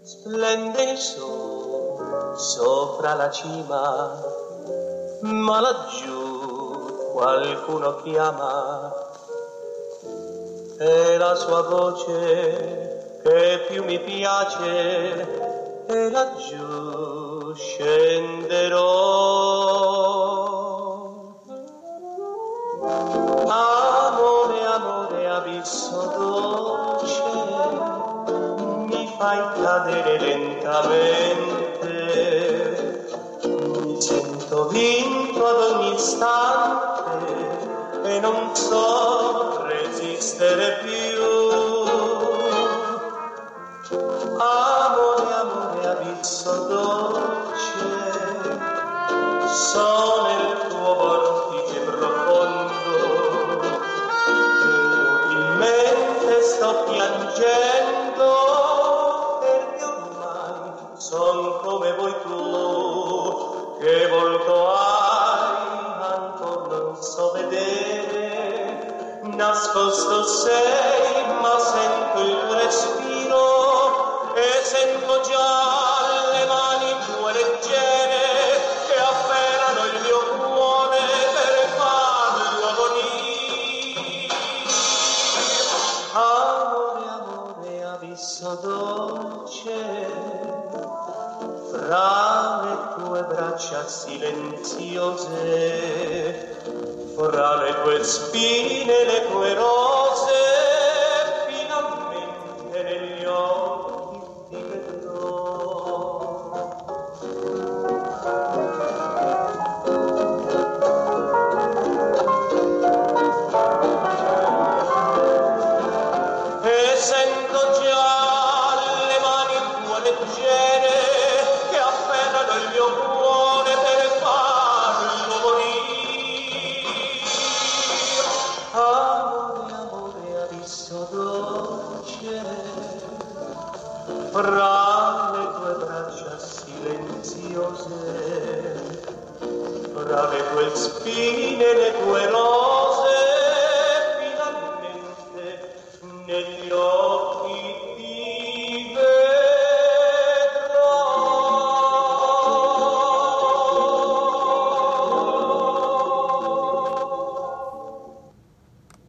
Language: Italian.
Splende il sole sopra la cima, ma laggiù qualcuno chiama, e la sua voce che più mi piace, e laggiù scenderò. Amore, amore, abisso dolce, mi fai cadere lentamente, mi sento vinto ad ogni istante e non so resistere più. Amore, amore, abisso dolce, so nel tuo vortice profondo, inutilmente sto piangendo, perché ormai son come vuoi tu. Che volto hai, ancor non so vedere, nascosto sei, ma sento il tuo respiro, e sento già le mani tue leggere che afferrano il mio cuore per farlo venire. Amore, amore, abisso dolce, fra le tue braccia silenziose, fra le tue spine, le tue rose, finalmente negli occhi ti vedrò. E sento già le mani tue leggere che afferrano il mio cuore per farlo morire. Amore, amore, abisso dolce, fra le tue braccia silenziose, fra le tue spine, le tue rose,